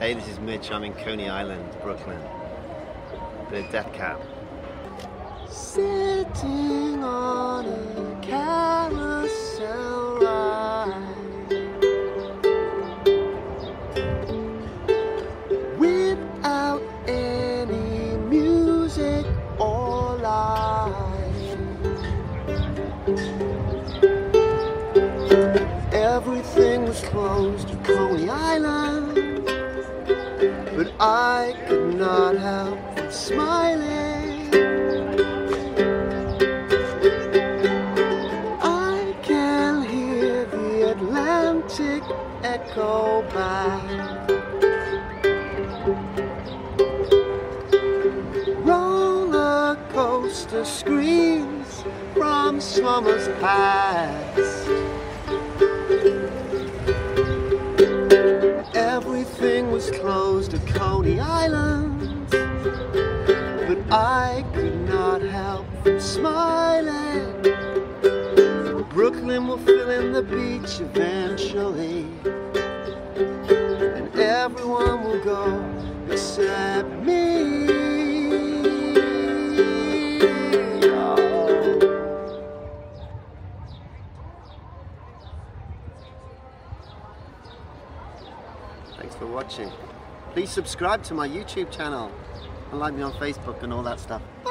Hey, this is Mitch. I'm in Coney Island, Brooklyn. Bit of Death Cab. Sitting on a carousel ride without any music or light. Everything was closed at Coney Island, but I could not help from smiling. I can hear the Atlantic echo back. Roller coaster screams from summers past. Everything was closed at Coney Island, but I could not help from smiling. Brooklyn will fill in the beach eventually, and everyone will go except me. Thanks for watching. Please subscribe to my YouTube channel and like me on Facebook and all that stuff.